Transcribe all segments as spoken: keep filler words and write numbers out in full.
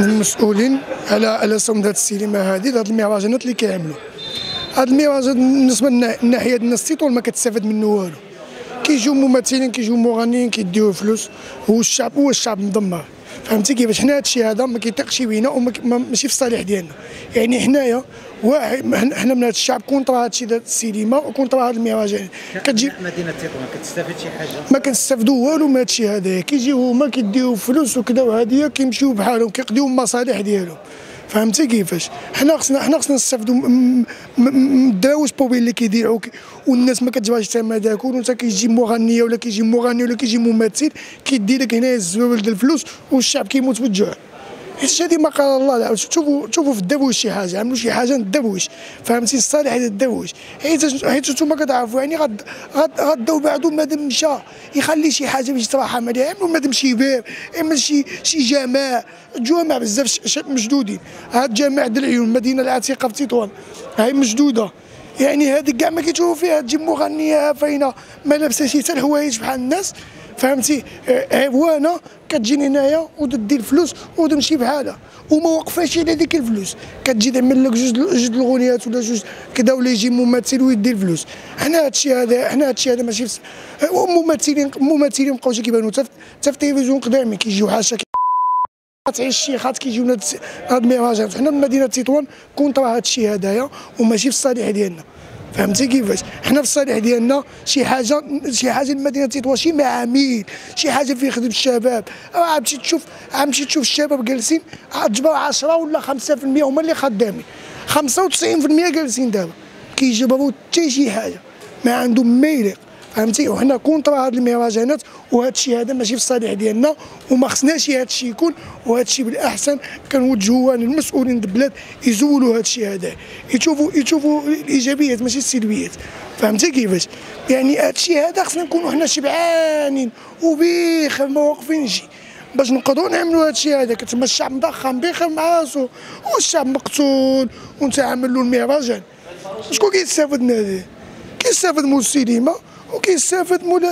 المسؤولين على على صمد هذه السينما هذه هذه المهرجانات اللي كيعملوا. هذه المهرجانات بالنسبه للناحيه ديال الناس تيطول ما كتستافد منه والو. كيجيو ممثلين كيجيو مغنيين كيديو فلوس، هو الشعب هو الشعب مدمر. فهمتي كيفاش؟ حنا هادشي هذا ما كيطيقش بينا وماشي في الصالح ديالنا. يعني حنايا واحد حنا من هذا الشعب كونطرا هادشي ديال السينما وكونطرا هاد المهرجان. كتجي مدينه تطوان كتستافد شي حاجه؟ ما كنستافدوا والو من هادشي هذا. كيجيو هما كيديو فلوس وكذا وهاديه كيمشيو بحالهم كيقضيو المصالح ديالهم. فهمتي كيفاش؟ حنا خصنا حنا خصنا نستافدوا من الدراوش بوبيل اللي كيذيعوا والناس ما كتجبرش الثمن داك، وانت كيجي مغنيه ولا كيجي مغني ولا كيجي ممثل كيدي لك هنا الزوال ديال الفلوس والشعب كيموت بالجوع. حيت هذه ما قال الله. لا شوفوا شوفوا في الدرويش شي حاجه، عملوا شي حاجه للدرويش. فهمتي؟ الصالح ديال الدرويش. حيت حيت نتوما كتعرفوا يعني غد غداو بعدو مادام مشى يخلي شي حاجه باش يتراحم عليها. يعملوا مادام شي باب، يعمل شي شي جامع جوامع بزاف مشدودين. هاد جامع د العيون المدينه العتيقه في تطوان هاي مشدوده. يعني هذيك كاع ما كيشوفوا فيها تجي مغنيه فاينه ما لابسه شي حتى الحوايج بحال الناس. فهمتي؟ هوانه كتجيني هنايا وتدي الفلوس وتمشي بحالها وما واقفاش على ديك الفلوس. كتجي تعمل لك جوج جوج الغنيات ولا جوج كذا ولا يجي ممثل ويدي الفلوس. حنا هادشي هذا حنا هادشي هذا ماشي ممثلين ممثلين مابقاوش كيبانوا حتى في التلفزيون قدامي كيجيو حاشا تعيش الشيخات كيجيونا هاد المهرجانات. حنا من مدينه تطوان كونطرا هادشي هذايا وماشي في الصالح ديالنا. فهمتي كيفاش؟ حنا في الصالح ديالنا شي حاجه شي حاجه لمدينه تطوان، شي معامل، شي حاجه فين يخدم الشباب. عاد تمشي تشوف عاد تمشي تشوف الشباب جالسين تجبر عشرة ولا خمسة في المية هما اللي خدامين، خمسة وتسعين في المية جالسين دابا كيجبروا حتى شي حاجه ما عندهم ما يليق. فهمتي؟ وحنا كونطرا هاد المهرجانات وهذا الشيء هذا ماشي في الصالح ديالنا وما خصناش هذا الشيء يكون. وهذا الشيء بالاحسن كنوجهوا للمسؤولين د البلاد يزولوا هذا الشيء هذا، يشوفوا يشوفوا الايجابيات ماشي السلبيات. فهمتي كيفاش؟ يعني هذا الشيء هذا خصنا نكونوا حنا شبعانين وبخير ما واقفينش باش نقدروا نعملوا هذا الشيء هذا. كتما الشعب مضخم بخير مع راسو والشعب مقتول وانت عامل له المهرجان. شكون كيستافد من هذا؟ كيستافد مول السينما وكيستافد مول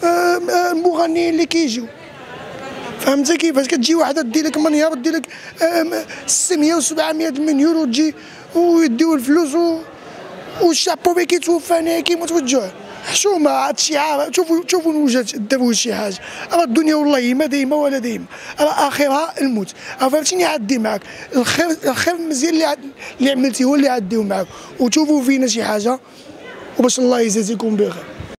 المغنيين اللي كيجيو. فهمتي كيفاش؟ كتجي وحده دير لك منيار دير لك ستمية وسبعمية مليون وتجي ويديو الفلوس والشعب بوبي كيتوفى هنايا كيموت بالجوع. حشومه هادشي عارف. شوفوا شوفوا الوجهات دابا شي حاجه. راه الدنيا والله ما دايمه ولا دايمه، راه اخرها الموت. فهمتيني؟ عدي معاك الخير الخير المزيان اللي اللي عملتي هو اللي عديو معاك وتشوفوا فينا شي حاجه وباش الله يجازيكم بخير.